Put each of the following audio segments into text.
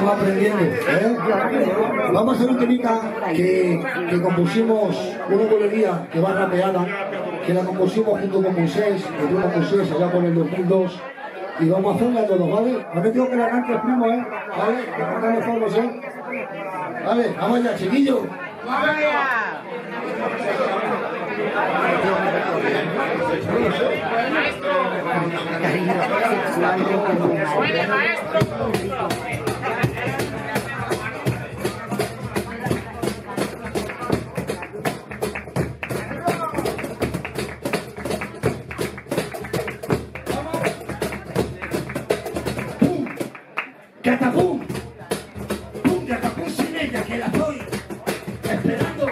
estamos aprendiendo, ¿eh? Vamos a hacer un temita que compusimos, una bolería que va rapeada, que la compusimos junto con Moisés, que tuvo Moisés allá por el 2002, y vamos a hacerla a todos, ¿vale? No me digo que la cante el primo, ¿eh? ¿Vale? Que cantamos todos, ¿eh? Vale, vamos allá, chiquillos. ¡Vamos allá! ¡Suele, maestro! ¡Catapum! ¡Pum! ¡Catapum sin ella, que la estoy esperando!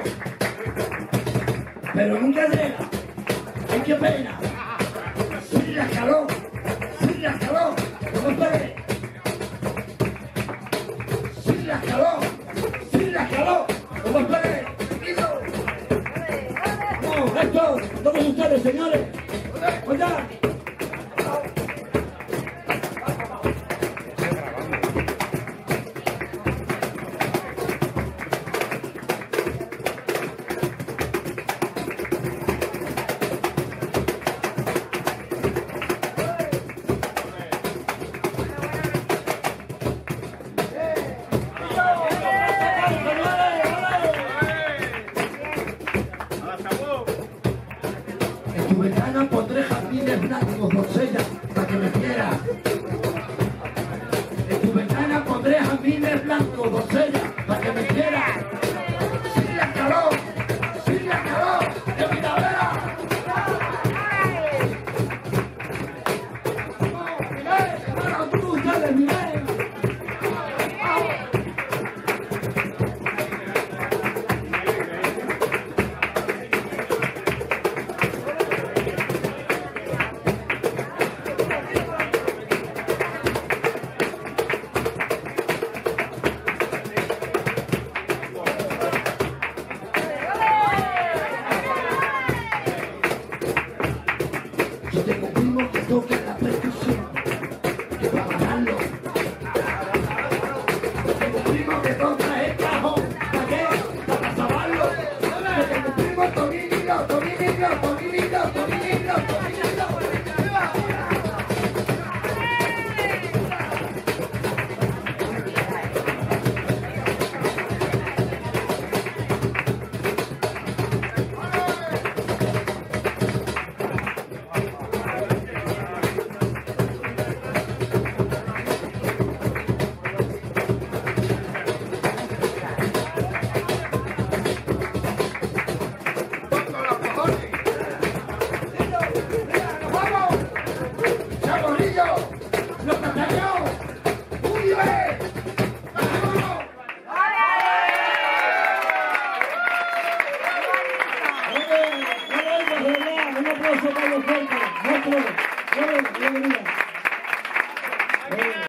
Pero nunca llega. ¡Ay, qué pena! ¡Sin la calor! ¡Sin la calor! ¡No me esperes! ¡Sin la calor! ¡Sin la calor! ¡No me esperes! ¡No, esto! ¿Dónde ustedes, señores? ¡Oye! En tu ventana pondré jardines blancos, doncella, para que me quieras. En tu ventana pondré jardines blancos, doncella, para que me quieras. Sin la calor, de primavera. Hermano, tú, ustedes, mirad. Yo tengo un primo que toca la percusión, que va a bajarlo. Yo tengo un primo que toca el cajón, ¿para qué? Para sabarlo. Yo tengo un primo Toninito, Toninito, Toninito, Toninito, Toninito. ¡Los castaños! ¡Muy bien! ¡Vámonos! Un aplauso para los fuertes.